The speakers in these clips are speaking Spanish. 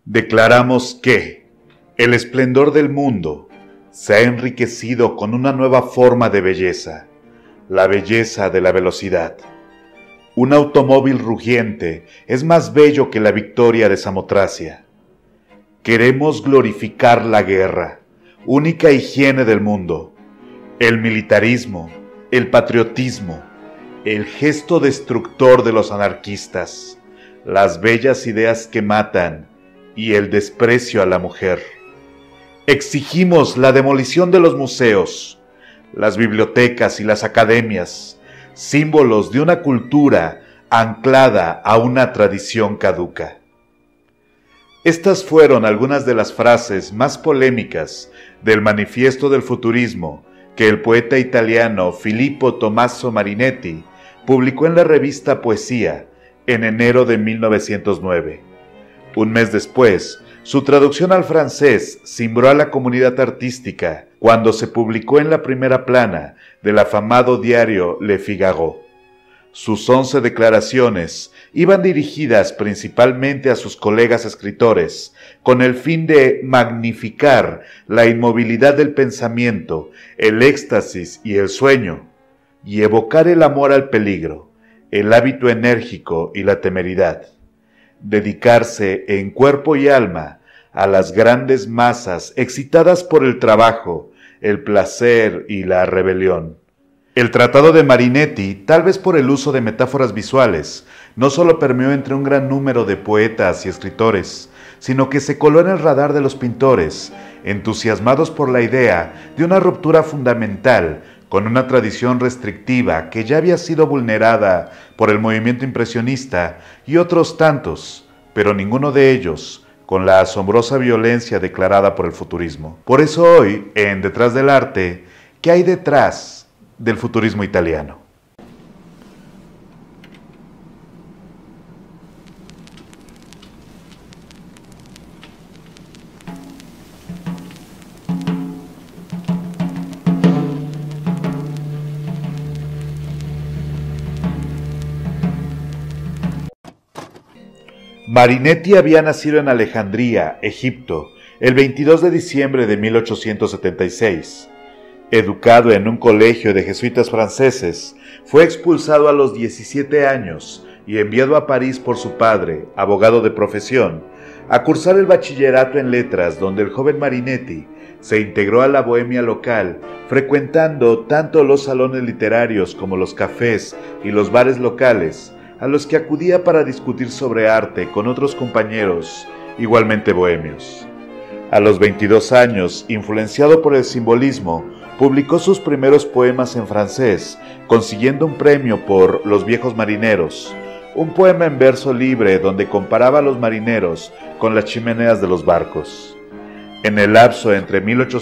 Declaramos que el esplendor del mundo se ha enriquecido con una nueva forma de belleza, la belleza de la velocidad. Un automóvil rugiente es más bello que la victoria de Samotracia. Queremos glorificar la guerra, única higiene del mundo, el militarismo, el patriotismo, el gesto destructor de los anarquistas, las bellas ideas que matan y el desprecio a la mujer. Exigimos la demolición de los museos, las bibliotecas y las academias, símbolos de una cultura anclada a una tradición caduca. Estas fueron algunas de las frases más polémicas del Manifiesto del Futurismo que el poeta italiano Filippo Tommaso Marinetti publicó en la revista Poesía en enero de 1909. Un mes después, su traducción al francés cimbró a la comunidad artística cuando se publicó en la primera plana del afamado diario Le Figaro. Sus 11 declaraciones iban dirigidas principalmente a sus colegas escritores, con el fin de magnificar la inmovilidad del pensamiento, el éxtasis y el sueño, y evocar el amor al peligro, el hábito enérgico y la temeridad. Dedicarse en cuerpo y alma a las grandes masas excitadas por el trabajo, el placer y la rebelión. El tratado de Marinetti, tal vez por el uso de metáforas visuales, no solo permeó entre un gran número de poetas y escritores, sino que se coló en el radar de los pintores, entusiasmados por la idea de una ruptura fundamental con una tradición restrictiva que ya había sido vulnerada por el movimiento impresionista y otros tantos, pero ninguno de ellos con la asombrosa violencia declarada por el futurismo. Por eso hoy, en Detrás del Arte, ¿qué hay detrás del futurismo italiano? Marinetti había nacido en Alejandría, Egipto, el 22 de diciembre de 1876. Educado en un colegio de jesuitas franceses, fue expulsado a los 17 años y enviado a París por su padre, abogado de profesión, a cursar el bachillerato en letras, donde el joven Marinetti se integró a la bohemia local, frecuentando tanto los salones literarios como los cafés y los bares locales, a los que acudía para discutir sobre arte con otros compañeros igualmente bohemios. A los 22 años, influenciado por el simbolismo, publicó sus primeros poemas en francés, consiguiendo un premio por Los viejos marineros, un poema en verso libre donde comparaba a los marineros con las chimeneas de los barcos. En el lapso entre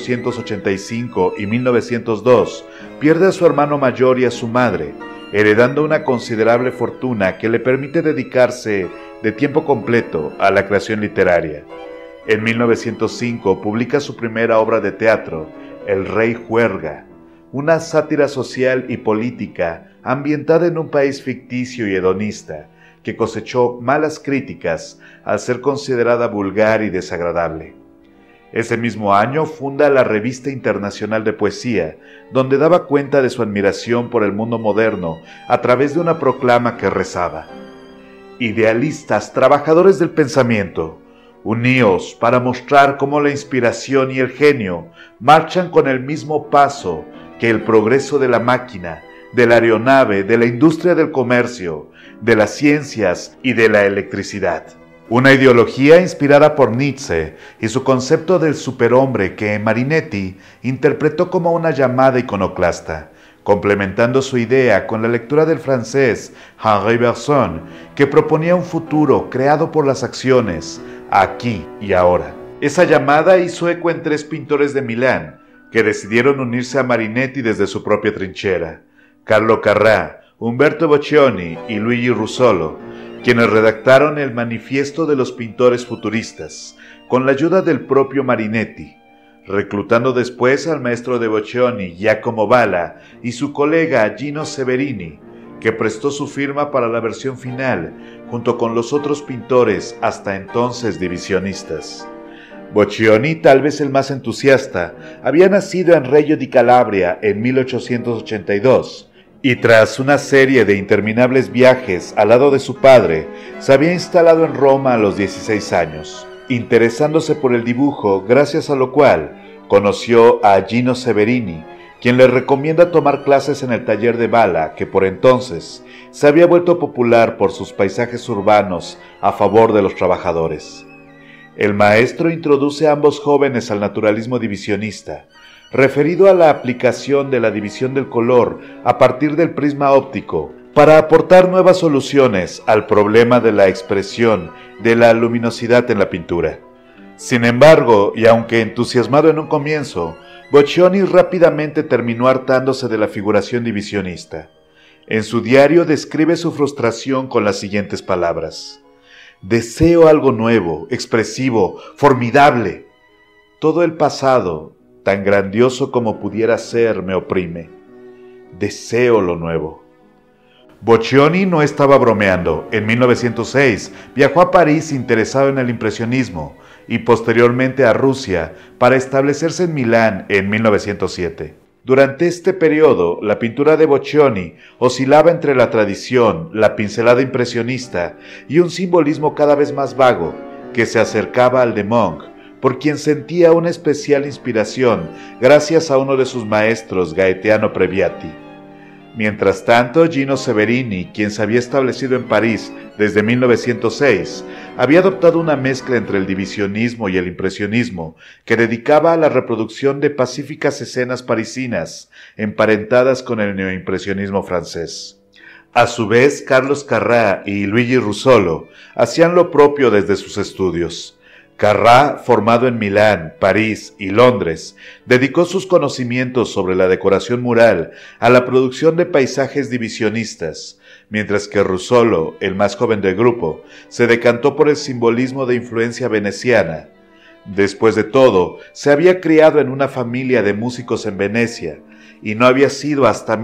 1885 y 1902, pierde a su hermano mayor y a su madre, heredando una considerable fortuna que le permite dedicarse de tiempo completo a la creación literaria. En 1905 publica su primera obra de teatro, El Rey Juerga, una sátira social y política ambientada en un país ficticio y hedonista, que cosechó malas críticas al ser considerada vulgar y desagradable. Ese mismo año funda la Revista Internacional de Poesía, donde daba cuenta de su admiración por el mundo moderno a través de una proclama que rezaba: «Idealistas, trabajadores del pensamiento, uníos para mostrar cómo la inspiración y el genio marchan con el mismo paso que el progreso de la máquina, de la aeronave, de la industria del comercio, de las ciencias y de la electricidad». Una ideología inspirada por Nietzsche y su concepto del superhombre que Marinetti interpretó como una llamada iconoclasta, complementando su idea con la lectura del francés Henri Bergson, que proponía un futuro creado por las acciones, aquí y ahora. Esa llamada hizo eco en 3 pintores de Milán, que decidieron unirse a Marinetti desde su propia trinchera: Carlo Carrà, Umberto Boccioni y Luigi Russolo, quienes redactaron el Manifiesto de los Pintores Futuristas, con la ayuda del propio Marinetti, reclutando después al maestro de Boccioni, Giacomo Balla, y su colega Gino Severini, que prestó su firma para la versión final, junto con los otros pintores hasta entonces divisionistas. Boccioni, tal vez el más entusiasta, había nacido en Reggio di Calabria en 1882 y tras una serie de interminables viajes al lado de su padre, se había instalado en Roma a los 16 años, interesándose por el dibujo, gracias a lo cual conoció a Gino Severini, quien le recomienda tomar clases en el taller de Bala, que por entonces se había vuelto popular por sus paisajes urbanos a favor de los trabajadores. El maestro introduce a ambos jóvenes al naturalismo divisionista, referido a la aplicación de la división del color a partir del prisma óptico, para aportar nuevas soluciones al problema de la expresión de la luminosidad en la pintura. Sin embargo, y aunque entusiasmado en un comienzo, Boccioni rápidamente terminó hartándose de la figuración divisionista. En su diario describe su frustración con las siguientes palabras: «Deseo algo nuevo, expresivo, formidable. Todo el pasado, tan grandioso como pudiera ser, me oprime. Deseo lo nuevo». Boccioni no estaba bromeando. En 1906 viajó a París interesado en el impresionismo y posteriormente a Rusia para establecerse en Milán en 1907. Durante este periodo, la pintura de Boccioni oscilaba entre la tradición, la pincelada impresionista y un simbolismo cada vez más vago que se acercaba al de Munch, por quien sentía una especial inspiración gracias a uno de sus maestros, Gaetano Previati. Mientras tanto, Gino Severini, quien se había establecido en París desde 1906, había adoptado una mezcla entre el divisionismo y el impresionismo, que dedicaba a la reproducción de pacíficas escenas parisinas, emparentadas con el neoimpresionismo francés. A su vez, Carlos Carrà y Luigi Russolo hacían lo propio desde sus estudios. Carrà, formado en Milán, París y Londres, dedicó sus conocimientos sobre la decoración mural a la producción de paisajes divisionistas, mientras que Russolo, el más joven del grupo, se decantó por el simbolismo de influencia veneciana. Después de todo, se había criado en una familia de músicos en Venecia, y no había sido hasta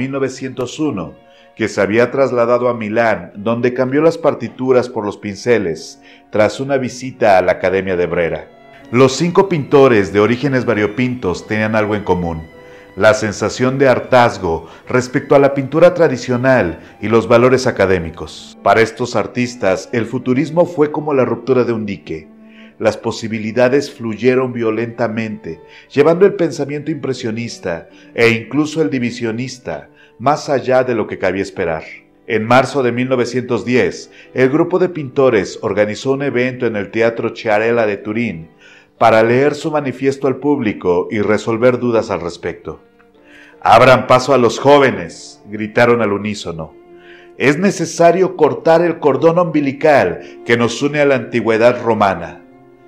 1901 que se había trasladado a Milán, donde cambió las partituras por los pinceles, tras una visita a la Academia de Brera. Los 5 pintores de orígenes variopintos tenían algo en común: la sensación de hartazgo respecto a la pintura tradicional y los valores académicos. Para estos artistas, el futurismo fue como la ruptura de un dique. Las posibilidades fluyeron violentamente, llevando el pensamiento impresionista e incluso el divisionista más allá de lo que cabía esperar. En marzo de 1910, el grupo de pintores organizó un evento en el Teatro Chiarella de Turín para leer su manifiesto al público y resolver dudas al respecto. «Abran paso a los jóvenes», gritaron al unísono. «Es necesario cortar el cordón umbilical que nos une a la antigüedad romana.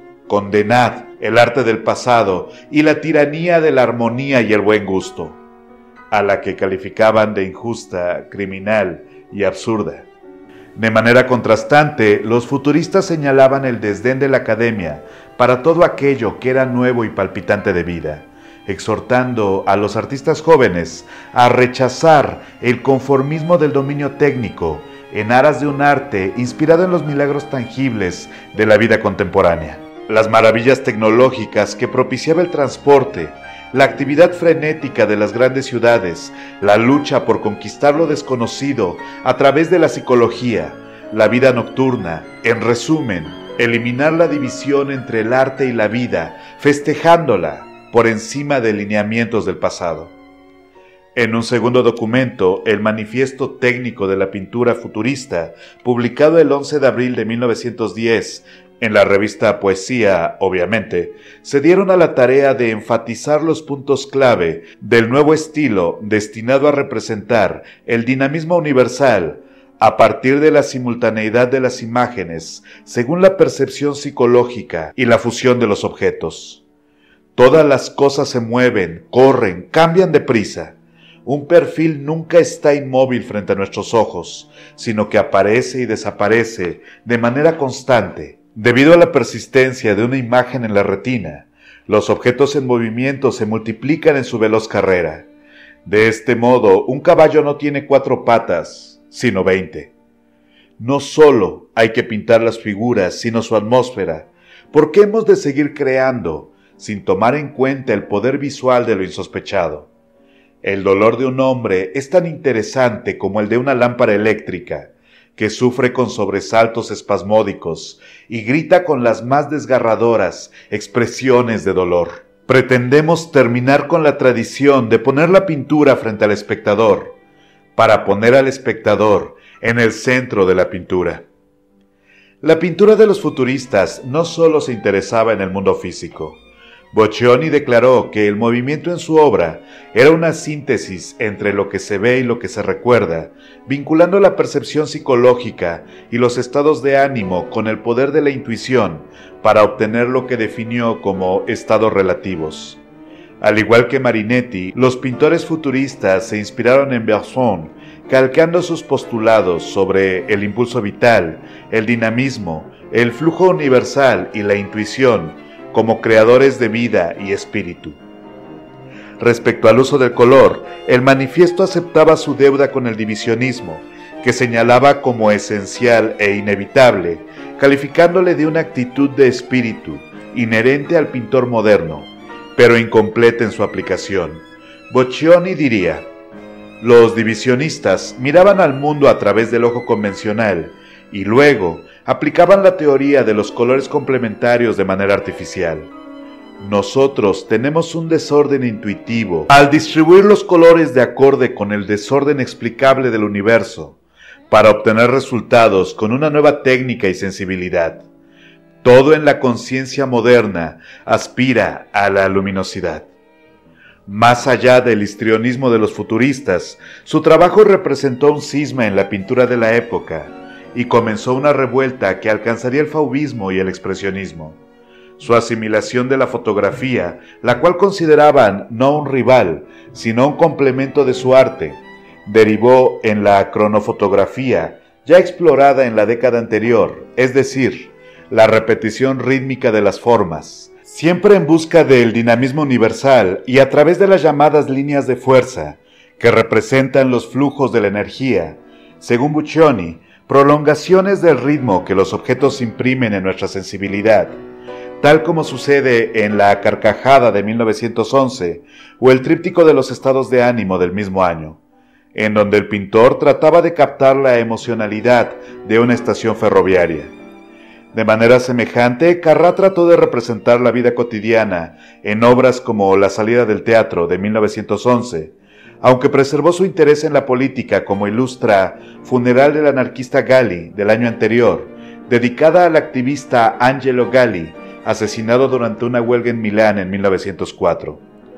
Condenad el arte del pasado y la tiranía de la armonía y el buen gusto», a la que calificaban de injusta, criminal y absurda. De manera contrastante, los futuristas señalaban el desdén de la academia para todo aquello que era nuevo y palpitante de vida, exhortando a los artistas jóvenes a rechazar el conformismo del dominio técnico en aras de un arte inspirado en los milagros tangibles de la vida contemporánea. Las maravillas tecnológicas que propiciaba el transporte, la actividad frenética de las grandes ciudades, la lucha por conquistar lo desconocido a través de la psicología, la vida nocturna, en resumen, eliminar la división entre el arte y la vida, festejándola por encima de lineamientos del pasado. En un segundo documento, el Manifiesto Técnico de la Pintura Futurista, publicado el 11 de abril de 1910, en la revista Poesía, obviamente, se dieron a la tarea de enfatizar los puntos clave del nuevo estilo destinado a representar el dinamismo universal a partir de la simultaneidad de las imágenes según la percepción psicológica y la fusión de los objetos. Todas las cosas se mueven, corren, cambian deprisa. Un perfil nunca está inmóvil frente a nuestros ojos, sino que aparece y desaparece de manera constante. Debido a la persistencia de una imagen en la retina, los objetos en movimiento se multiplican en su veloz carrera. De este modo, un caballo no tiene 4 patas, sino 20. No solo hay que pintar las figuras, sino su atmósfera. ¿Por qué hemos de seguir creando sin tomar en cuenta el poder visual de lo insospechado? El dolor de un hombre es tan interesante como el de una lámpara eléctrica, que sufre con sobresaltos espasmódicos y grita con las más desgarradoras expresiones de dolor. Pretendemos terminar con la tradición de poner la pintura frente al espectador, para poner al espectador en el centro de la pintura. La pintura de los futuristas no solo se interesaba en el mundo físico. Boccioni declaró que el movimiento en su obra era una síntesis entre lo que se ve y lo que se recuerda, vinculando la percepción psicológica y los estados de ánimo con el poder de la intuición para obtener lo que definió como estados relativos. Al igual que Marinetti, los pintores futuristas se inspiraron en Bergson, calcando sus postulados sobre el impulso vital, el dinamismo, el flujo universal y la intuición, como creadores de vida y espíritu. Respecto al uso del color, el manifiesto aceptaba su deuda con el divisionismo, que señalaba como esencial e inevitable, calificándole de una actitud de espíritu inherente al pintor moderno, pero incompleta en su aplicación. Boccioni diría: los divisionistas miraban al mundo a través del ojo convencional y luego aplicaban la teoría de los colores complementarios de manera artificial. Nosotros tenemos un desorden intuitivo al distribuir los colores de acorde con el desorden explicable del universo, para obtener resultados con una nueva técnica y sensibilidad. Todo en la conciencia moderna aspira a la luminosidad. Más allá del histrionismo de los futuristas, su trabajo representó un cisma en la pintura de la época y comenzó una revuelta que alcanzaría el fauvismo y el expresionismo. Su asimilación de la fotografía, la cual consideraban no un rival, sino un complemento de su arte, derivó en la cronofotografía, ya explorada en la década anterior, es decir, la repetición rítmica de las formas, siempre en busca del dinamismo universal y a través de las llamadas líneas de fuerza, que representan los flujos de la energía, según Boccioni, prolongaciones del ritmo que los objetos imprimen en nuestra sensibilidad, tal como sucede en La Carcajada de 1911 o el Tríptico de los estados de ánimo del mismo año, en donde el pintor trataba de captar la emocionalidad de una estación ferroviaria. De manera semejante, Carrà trató de representar la vida cotidiana en obras como La salida del teatro de 1911, aunque preservó su interés en la política, como ilustra Funeral del anarquista Galli del año anterior, dedicada al activista Angelo Galli, asesinado durante una huelga en Milán en 1904.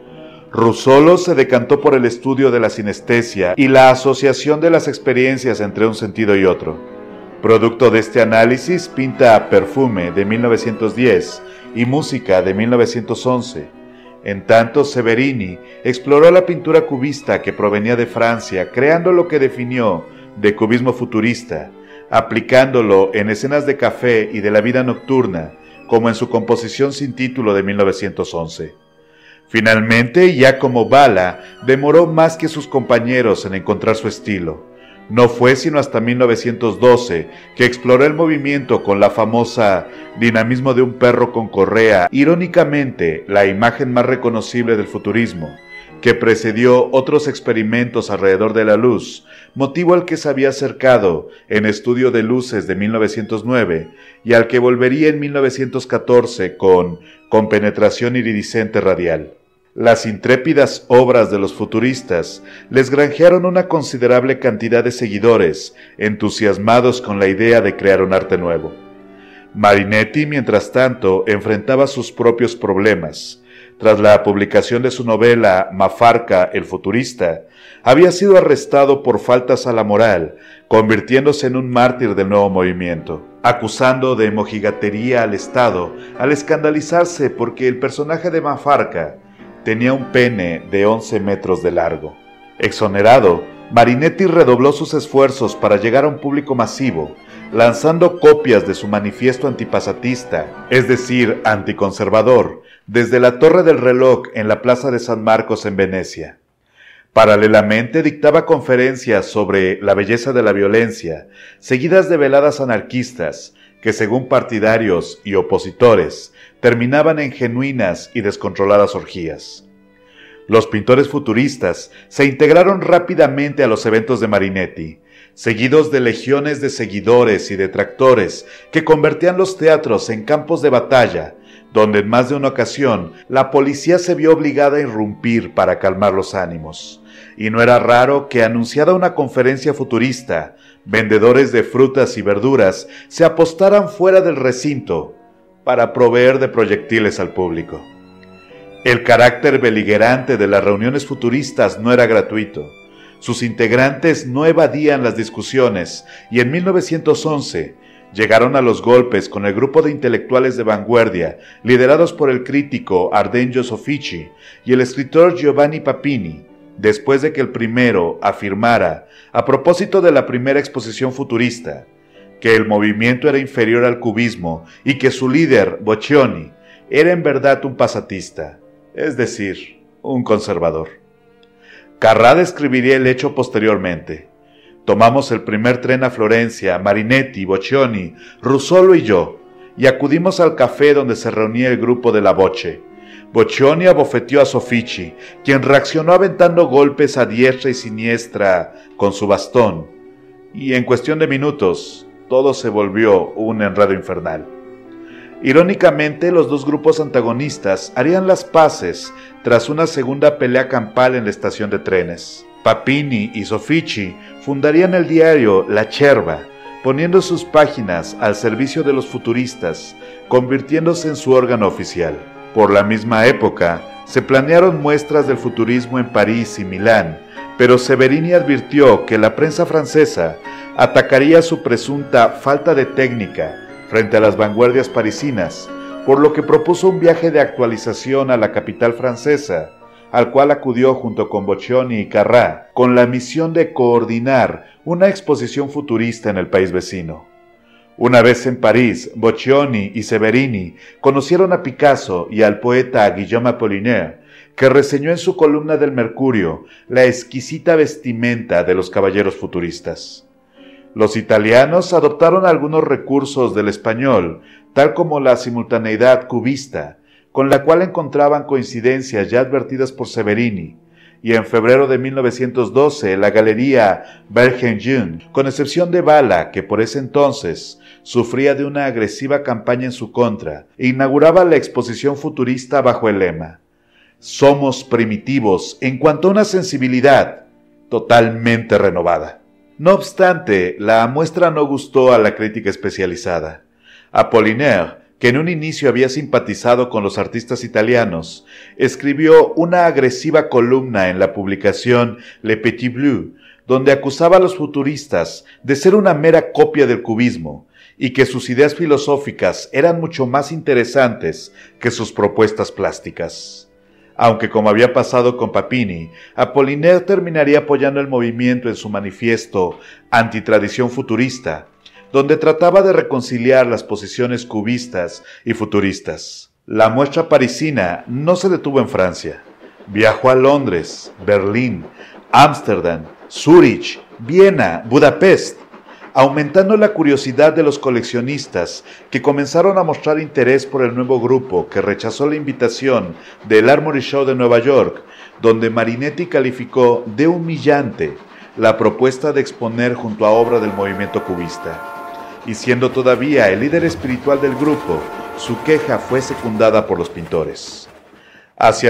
Russolo se decantó por el estudio de la sinestesia y la asociación de las experiencias entre un sentido y otro. Producto de este análisis, pinta Perfume de 1910 y Música de 1911. En tanto, Severini exploró la pintura cubista que provenía de Francia, creando lo que definió de cubismo futurista, aplicándolo en escenas de café y de la vida nocturna, como en su composición sin título de 1911. Finalmente, Giacomo Balla demoró más que sus compañeros en encontrar su estilo. No fue sino hasta 1912 que exploró el movimiento con la famosa Dinamismo de un perro con correa, irónicamente la imagen más reconocible del futurismo, que precedió otros experimentos alrededor de la luz, motivo al que se había acercado en Estudio de Luces de 1909 y al que volvería en 1914 con Compenetración iridiscente radial. Las intrépidas obras de los futuristas les granjearon una considerable cantidad de seguidores, entusiasmados con la idea de crear un arte nuevo. Marinetti, mientras tanto, enfrentaba sus propios problemas. Tras la publicación de su novela Mafarca, el futurista, había sido arrestado por faltas a la moral, convirtiéndose en un mártir del nuevo movimiento, acusando de mojigatería al Estado al escandalizarse porque el personaje de Mafarca tenía un pene de 11 metros de largo. Exonerado, Marinetti redobló sus esfuerzos para llegar a un público masivo, lanzando copias de su manifiesto antipasatista, es decir, anticonservador, desde la Torre del Reloj en la Plaza de San Marcos en Venecia. Paralelamente dictaba conferencias sobre la belleza de la violencia, seguidas de veladas anarquistas, que según partidarios y opositores, terminaban en genuinas y descontroladas orgías. Los pintores futuristas se integraron rápidamente a los eventos de Marinetti, seguidos de legiones de seguidores y detractores que convertían los teatros en campos de batalla, donde en más de una ocasión la policía se vio obligada a irrumpir para calmar los ánimos. Y no era raro que, anunciada una conferencia futurista, vendedores de frutas y verduras se apostaran fuera del recinto para proveer de proyectiles al público. El carácter beligerante de las reuniones futuristas no era gratuito. Sus integrantes no evadían las discusiones y en 1911 llegaron a los golpes con el grupo de intelectuales de vanguardia liderados por el crítico Ardengio Soffici y el escritor Giovanni Papini, después de que el primero afirmara, a propósito de la primera exposición futurista, que el movimiento era inferior al cubismo y que su líder, Boccioni, era en verdad un pasatista, es decir, un conservador. Carrà describiría el hecho posteriormente. Tomamos el primer tren a Florencia, Marinetti, Boccioni, Russolo y yo, y acudimos al café donde se reunía el grupo de la Voce. Boccioni abofeteó a Soffici, quien reaccionó aventando golpes a diestra y siniestra con su bastón, y en cuestión de minutos todo se volvió un enredo infernal. Irónicamente, los dos grupos antagonistas harían las paces tras una segunda pelea campal en la estación de trenes. Papini y Soffici fundarían el diario La Cerva, poniendo sus páginas al servicio de los futuristas, convirtiéndose en su órgano oficial. Por la misma época, se planearon muestras del futurismo en París y Milán, pero Severini advirtió que la prensa francesa atacaría su presunta falta de técnica frente a las vanguardias parisinas, por lo que propuso un viaje de actualización a la capital francesa, al cual acudió junto con Boccioni y Carrà, con la misión de coordinar una exposición futurista en el país vecino. Una vez en París, Boccioni y Severini conocieron a Picasso y al poeta Guillaume Apollinaire, que reseñó en su columna del Mercurio la exquisita vestimenta de los caballeros futuristas. Los italianos adoptaron algunos recursos del español, tal como la simultaneidad cubista, con la cual encontraban coincidencias ya advertidas por Severini, y en febrero de 1912 la galería Bergen-Jeune, con excepción de Bala, que por ese entonces sufría de una agresiva campaña en su contra, inauguraba la exposición futurista bajo el lema «Somos primitivos en cuanto a una sensibilidad totalmente renovada». No obstante, la muestra no gustó a la crítica especializada. Apollinaire, que en un inicio había simpatizado con los artistas italianos, escribió una agresiva columna en la publicación Le Petit Bleu, donde acusaba a los futuristas de ser una mera copia del cubismo y que sus ideas filosóficas eran mucho más interesantes que sus propuestas plásticas. Aunque, como había pasado con Papini, Apollinaire terminaría apoyando el movimiento en su manifiesto Antitradición Futurista, donde trataba de reconciliar las posiciones cubistas y futuristas. La muestra parisina no se detuvo en Francia. Viajó a Londres, Berlín, Ámsterdam, Zúrich, Viena, Budapest, aumentando la curiosidad de los coleccionistas, que comenzaron a mostrar interés por el nuevo grupo que rechazó la invitación del Armory Show de Nueva York, donde Marinetti calificó de humillante la propuesta de exponer junto a obra del movimiento cubista. Y siendo todavía el líder espiritual del grupo, su queja fue secundada por los pintores. Hacia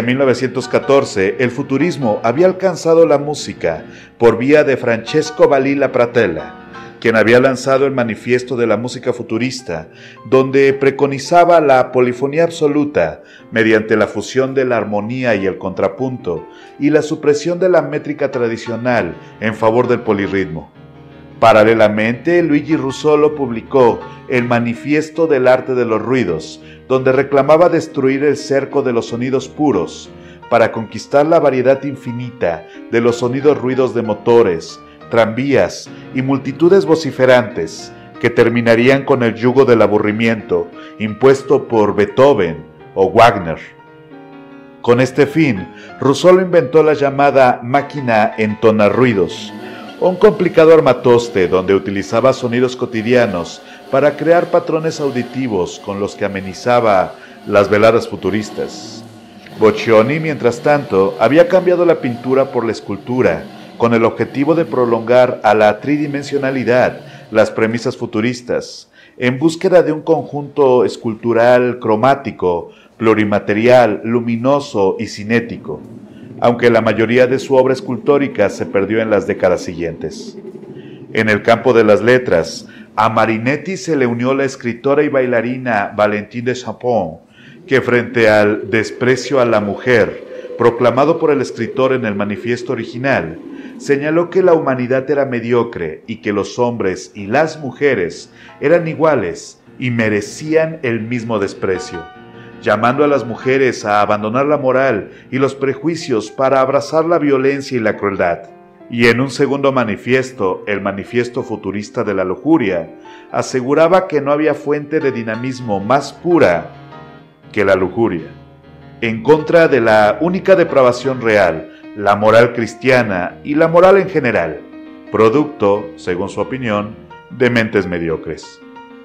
1914, el futurismo había alcanzado la música por vía de Francesco Balilla Pratella, quien había lanzado el Manifiesto de la Música Futurista, donde preconizaba la polifonía absoluta mediante la fusión de la armonía y el contrapunto y la supresión de la métrica tradicional en favor del polirritmo. Paralelamente, Luigi Russolo publicó el Manifiesto del Arte de los Ruidos, donde reclamaba destruir el cerco de los sonidos puros para conquistar la variedad infinita de los sonidos ruidos de motores, tranvías y multitudes vociferantes que terminarían con el yugo del aburrimiento impuesto por Beethoven o Wagner. Con este fin, Russolo inventó la llamada máquina entonarruidos, un complicado armatoste donde utilizaba sonidos cotidianos para crear patrones auditivos con los que amenizaba las veladas futuristas. Boccioni, mientras tanto, había cambiado la pintura por la escultura, con el objetivo de prolongar a la tridimensionalidad las premisas futuristas, en búsqueda de un conjunto escultural cromático, plurimaterial, luminoso y cinético, aunque la mayoría de su obra escultórica se perdió en las décadas siguientes. En el campo de las letras, a Marinetti se le unió la escritora y bailarina Valentine de Champon, que frente al desprecio a la mujer, proclamado por el escritor en el manifiesto original, señaló que la humanidad era mediocre y que los hombres y las mujeres eran iguales y merecían el mismo desprecio, llamando a las mujeres a abandonar la moral y los prejuicios para abrazar la violencia y la crueldad. Y en un segundo manifiesto, el Manifiesto Futurista de la Lujuria, aseguraba que no había fuente de dinamismo más pura que la lujuria, en contra de la única depravación real, la moral cristiana y la moral en general, producto, según su opinión, de mentes mediocres.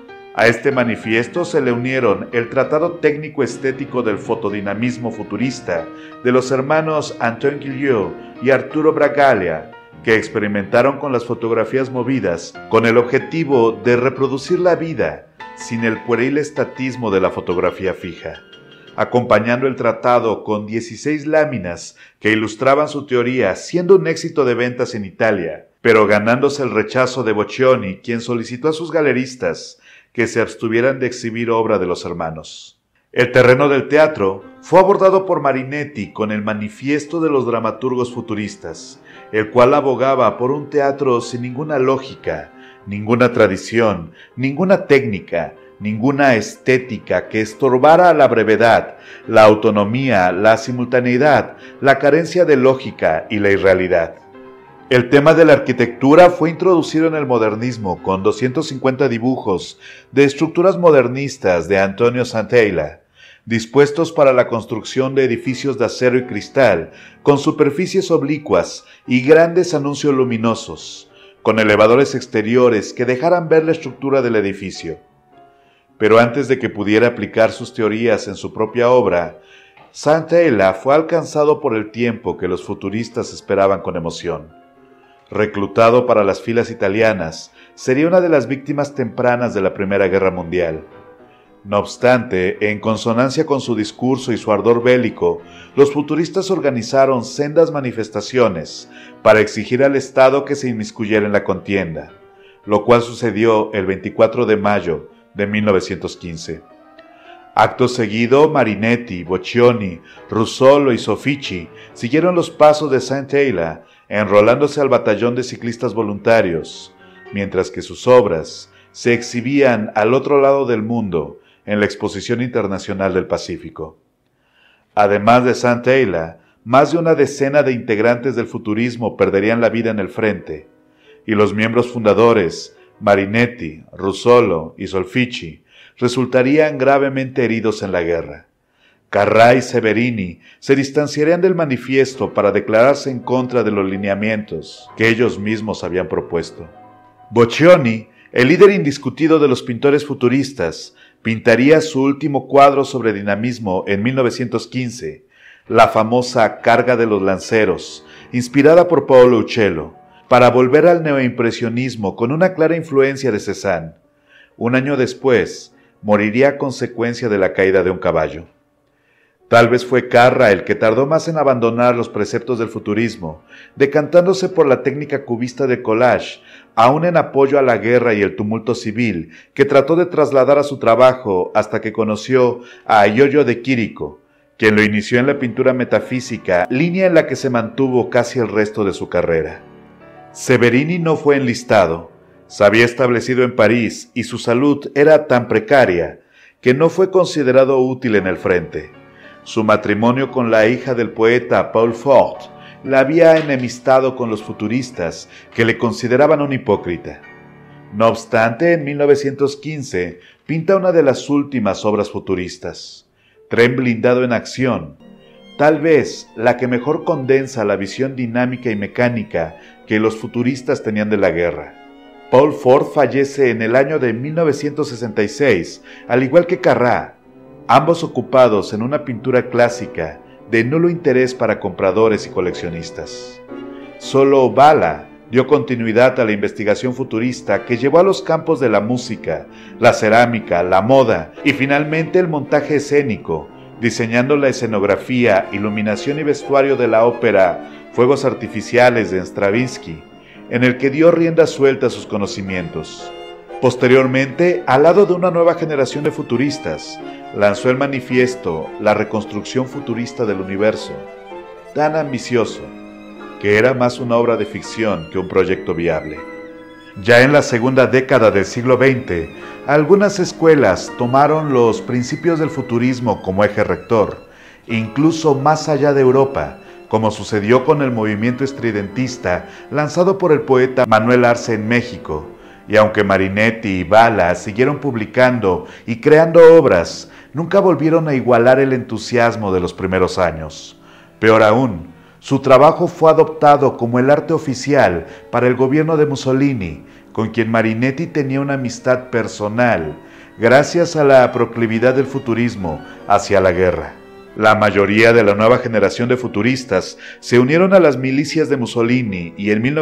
A este manifiesto se le unieron el Tratado Técnico Estético del Fotodinamismo Futurista de los hermanos Antoine Guillot y Arturo Bragaglia, que experimentaron con las fotografías movidas con el objetivo de reproducir la vida sin el pueril estatismo de la fotografía fija, acompañando el tratado con 16 láminas que ilustraban su teoría, siendo un éxito de ventas en Italia, pero ganándose el rechazo de Boccioni, quien solicitó a sus galeristas que se abstuvieran de exhibir obra de los hermanos. El terreno del teatro fue abordado por Marinetti con el Manifiesto de los Dramaturgos Futuristas, el cual abogaba por un teatro sin ninguna lógica, ninguna tradición, ninguna técnica, ninguna estética que estorbara la brevedad, la autonomía, la simultaneidad, la carencia de lógica y la irrealidad. El tema de la arquitectura fue introducido en el modernismo con 250 dibujos de estructuras modernistas de Antonio Santaella, dispuestos para la construcción de edificios de acero y cristal, con superficies oblicuas y grandes anuncios luminosos, con elevadores exteriores que dejaran ver la estructura del edificio. Pero antes de que pudiera aplicar sus teorías en su propia obra, Santaella fue alcanzado por el tiempo que los futuristas esperaban con emoción. Reclutado para las filas italianas, sería una de las víctimas tempranas de la Primera Guerra Mundial. No obstante, en consonancia con su discurso y su ardor bélico, los futuristas organizaron sendas manifestaciones para exigir al Estado que se inmiscuyera en la contienda, lo cual sucedió el 24 de mayo de 1915. Acto seguido, Marinetti, Boccioni, Russolo y Soffici siguieron los pasos de Santaella, enrolándose al batallón de ciclistas voluntarios, mientras que sus obras se exhibían al otro lado del mundo en la Exposición Internacional del Pacífico. Además de Santaella, más de una decena de integrantes del futurismo perderían la vida en el frente, y los miembros fundadores, Marinetti, Russolo y Soffici, resultarían gravemente heridos en la guerra. Carrà y Severini se distanciarían del manifiesto para declararse en contra de los lineamientos que ellos mismos habían propuesto. Boccioni, el líder indiscutido de los pintores futuristas, pintaría su último cuadro sobre dinamismo en 1915, la famosa Carga de los Lanceros, inspirada por Paolo Uccello, para volver al neoimpresionismo con una clara influencia de Cézanne. Un año después, moriría a consecuencia de la caída de un caballo. Tal vez fue Carrà el que tardó más en abandonar los preceptos del futurismo, decantándose por la técnica cubista del collage, aún en apoyo a la guerra y el tumulto civil, que trató de trasladar a su trabajo hasta que conoció a Giorgio de Chirico, quien lo inició en la pintura metafísica, línea en la que se mantuvo casi el resto de su carrera. Severini no fue enlistado, se había establecido en París y su salud era tan precaria que no fue considerado útil en el frente. Su matrimonio con la hija del poeta Paul Fort la había enemistado con los futuristas, que le consideraban un hipócrita. No obstante, en 1915 pinta una de las últimas obras futuristas, Tren blindado en acción, tal vez la que mejor condensa la visión dinámica y mecánica que los futuristas tenían de la guerra. Paul Ford fallece en el año de 1966, al igual que Carrà, ambos ocupados en una pintura clásica de nulo interés para compradores y coleccionistas. Solo Bala dio continuidad a la investigación futurista que llevó a los campos de la música, la cerámica, la moda y finalmente el montaje escénico, diseñando la escenografía, iluminación y vestuario de la ópera Fuegos Artificiales de Stravinsky, en el que dio rienda suelta a sus conocimientos. Posteriormente, al lado de una nueva generación de futuristas, lanzó el manifiesto La reconstrucción futurista del universo, tan ambicioso que era más una obra de ficción que un proyecto viable. Ya en la segunda década del siglo XX, algunas escuelas tomaron los principios del futurismo como eje rector, incluso más allá de Europa, como sucedió con el movimiento estridentista lanzado por el poeta Manuel Arce en México, y aunque Marinetti y Bala siguieron publicando y creando obras, nunca volvieron a igualar el entusiasmo de los primeros años. Peor aún, su trabajo fue adoptado como el arte oficial para el gobierno de Mussolini, con quien Marinetti tenía una amistad personal, gracias a la proclividad del futurismo hacia la guerra. La mayoría de la nueva generación de futuristas se unieron a las milicias de Mussolini y en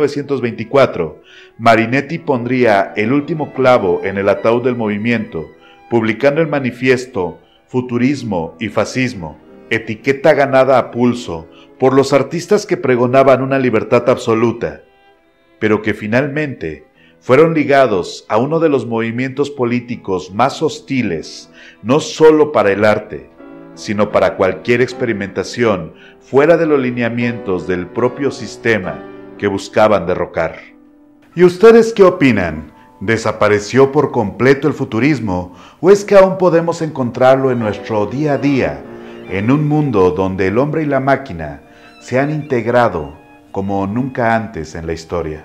1924, Marinetti pondría el último clavo en el ataúd del movimiento, publicando el manifiesto Futurismo y Fascismo, etiqueta ganada a pulso por los artistas que pregonaban una libertad absoluta, pero que finalmente fueron ligados a uno de los movimientos políticos más hostiles, no solo para el arte, sino para cualquier experimentación fuera de los lineamientos del propio sistema que buscaban derrocar. ¿Y ustedes qué opinan? ¿Desapareció por completo el futurismo o es que aún podemos encontrarlo en nuestro día a día, en un mundo donde el hombre y la máquina se han integrado como nunca antes en la historia?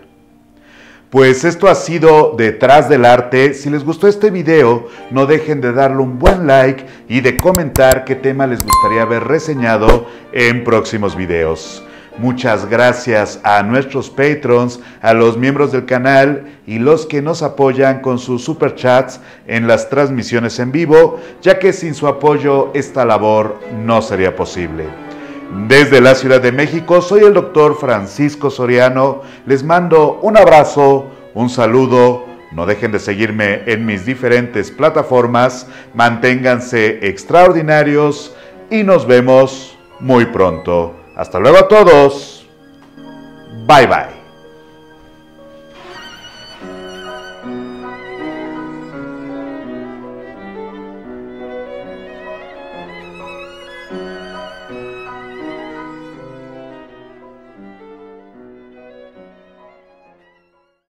Pues esto ha sido Detrás del Arte. Si les gustó este video, no dejen de darle un buen like y de comentar qué tema les gustaría ver reseñado en próximos videos. Muchas gracias a nuestros patrons, a los miembros del canal y los que nos apoyan con sus superchats en las transmisiones en vivo, ya que sin su apoyo esta labor no sería posible. Desde la Ciudad de México, soy el Dr. Francisco Soriano. Les mando un abrazo, un saludo. No dejen de seguirme en mis diferentes plataformas. Manténganse extraordinarios y nos vemos muy pronto. Hasta luego a todos. Bye bye.